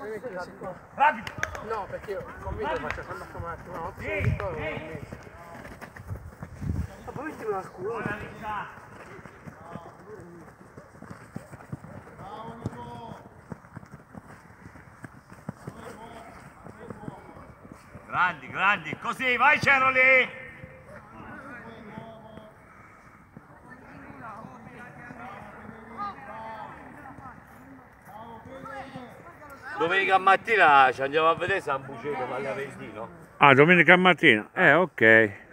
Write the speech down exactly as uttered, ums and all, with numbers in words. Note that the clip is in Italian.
Rapido! No, perché io convinto faccio sempre come un attimo, no? Sì, sì. Ma poi mettimi una scuola. Grandi, grandi, così, vai Ceroli! Domenica mattina ci andiamo a vedere San Buceto, Valle Aventino. Ah, domenica mattina? Eh, ok.